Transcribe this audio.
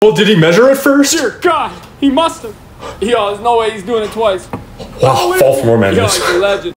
Well, did he measure it first? Dear God, he must have. Yo, there's no way he's doing it twice. Wow, fall for more Yo, madness. he's a legend.